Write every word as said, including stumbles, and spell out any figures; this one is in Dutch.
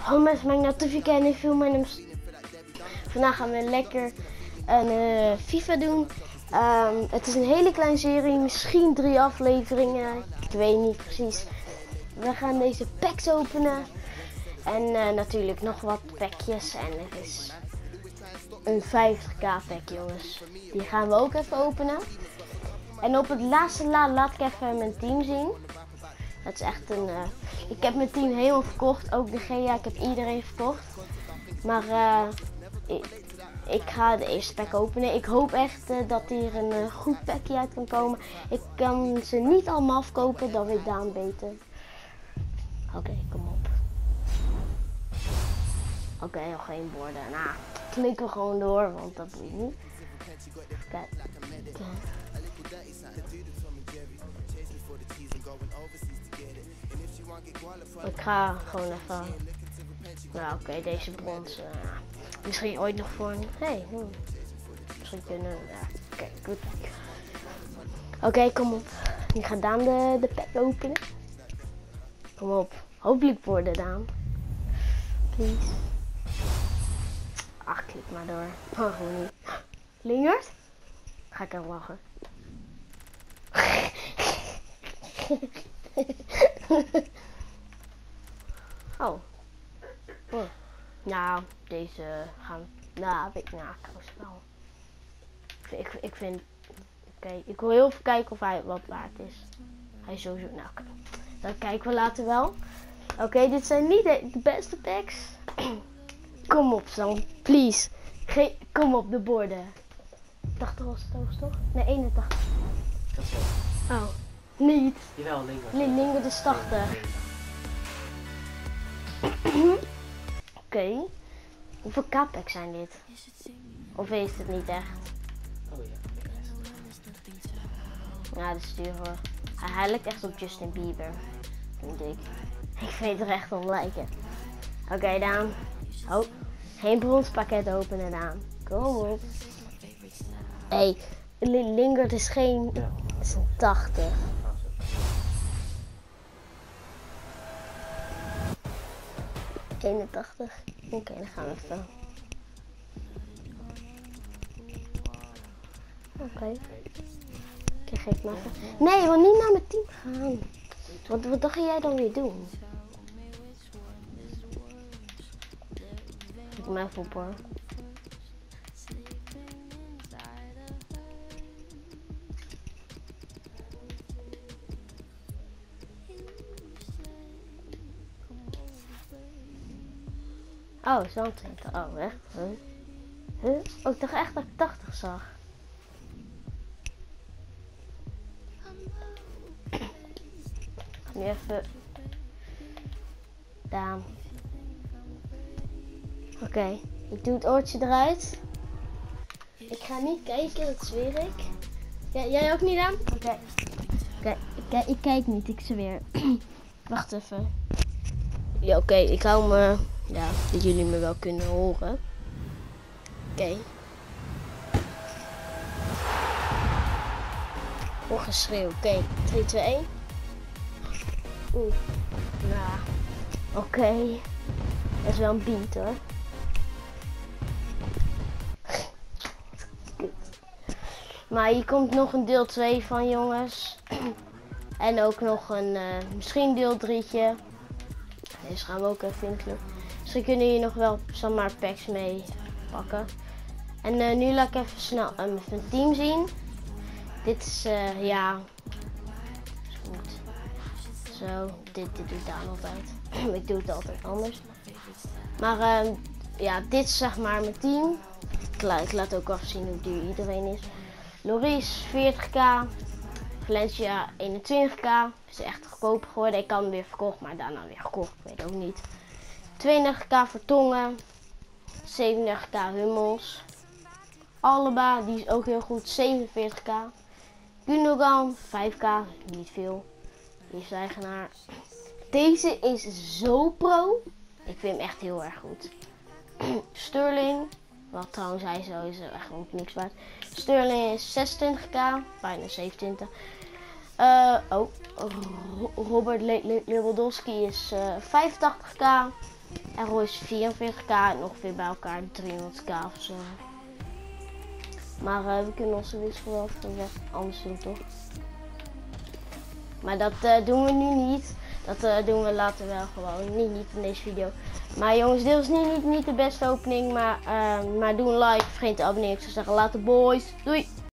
Oh mensen, mijn notificatie en ik film mijn... Vandaag gaan we lekker een uh, FIFA doen. Um, het is een hele kleine serie, misschien drie afleveringen. Ik weet niet precies. We gaan deze packs openen. En uh, natuurlijk nog wat packjes. En er is een vijftig k pack, jongens. Die gaan we ook even openen. En op het laatste la laat ik even mijn team zien. Dat is echt een... Uh, ik heb mijn team helemaal verkocht. Ook de G A, ik heb iedereen verkocht. Maar uh, ik, ik ga de eerste pack openen. Ik hoop echt uh, dat hier een uh, goed packje uit kan komen. Ik kan ze niet allemaal afkopen, dat weet Daan beter. Oké, okay, kom op. Oké, okay, nog geen borden. Nou, klikken we gewoon door, want dat doe ik niet. Kijk. Okay. Ik ga gewoon even... Nou oké, okay, deze brons. Uh, misschien ooit nog voor een... Hey, hmm. Misschien kunnen... Ja, oké, okay, goed. Oké, okay, kom op. Nu gaat Daan de, de pack openen. Kom op. Hopelijk worden Daan. Please. Ach, klik maar door. Oh, gewoon niet. Lingert? Ga ik aan lachen. Oh. oh. Nou, deze gaan... Nou, ik, nou, trouwens wel. Ik, ik vind... Oké, okay, ik wil heel even kijken of hij wat waard is. Hij is sowieso... Nou, okay. Dat kijken we later wel. Oké, okay, dit zijn niet de, de beste packs. Kom op, Sam. Please. Ge kom op de borden. tachtig was het ook, toch? Nee, eenentachtig. Dat is wel. Oh, niet. Jawel, Lingert. Lingert is tachtig. Oké. Okay. Hoeveel K-packs zijn dit? Of is het niet echt? Oh ja. Ja, dat is duur hoor. Hij, hij lijkt echt op Justin Bieber. Vind ik. Ik vind het er echt om lijken. Oké, okay, Daan. Oh, geen bronspakket openen, Daan. Kom op. Hé, hey, Lingert is geen... Ja. Het is een tachtig. eenentachtig. Oké, okay, dan gaan we even. Oké. Okay. Oké, geef maar even. Nee, je wil niet naar mijn team gaan. Wat, wat ga jij dan weer doen? Ik me even op hoor. Oh, zo'n twintig. Oh, echt? Huh? Huh? Oh, ik dacht echt dat ik tachtig zag. Nu even... Daan. Oké, okay. Ik doe het oortje eruit. Ik ga niet kijken, dat zweer ik. Ja, jij ook niet, Daan? Oké. Okay. Okay. Ik, ik kijk niet, ik zweer. Wacht even. Ja, oké, okay. Ik hou me... Ja, dat jullie me wel kunnen horen. Oké. Okay. Oh, geschreeuw. Oké, okay. drie, twee, één. Oeh. Nou. Oké. Okay. Dat is wel een beat hoor. Maar hier komt nog een deel twee van, jongens. En ook nog een, uh, misschien deel drietje. Deze gaan we ook even invullen. Misschien kunnen hier nog wel zomaar packs mee pakken. En uh, nu laat ik even snel uh, mijn team zien. Dit is, uh, ja, is goed. Zo, dit, dit doe ik Daan altijd. Ik doe het altijd anders. Maar uh, ja, dit is zeg maar mijn team. Ik, la ik laat ook even zien hoe duur iedereen is. Loris veertig k. Valencia eenentwintig k. Is echt goedkoop geworden. Ik kan hem weer verkocht, maar daarna weer gekocht. Ik weet ook niet. tweeëndertig k voor Tongen. zevenendertig k Hummels. Alaba, die is ook heel goed. zevenenveertig k. Gundogan, vijf k. Niet veel. Die is de eigenaar. Deze is zo pro. Ik vind hem echt heel erg goed. Sterling. Wat trouwens hij zo is echt ook niks waard. Sterling is zesentwintig k. Bijna zevenentwintig. Uh, oh. Robert Le Le Lewandowski is uh, vijfentachtig k. En Roy is vierenveertig k en ongeveer bij elkaar driehonderd k of zo. Maar uh, we kunnen onze wissel wel weg anders doen, toch? Maar dat uh, doen we nu niet. Dat uh, doen we later wel gewoon. Niet, niet in deze video. Maar jongens, dit was niet, niet, niet de beste opening. Maar, uh, maar doe een like. Vergeet te abonneren. Ik zou zeggen later boys. Doei!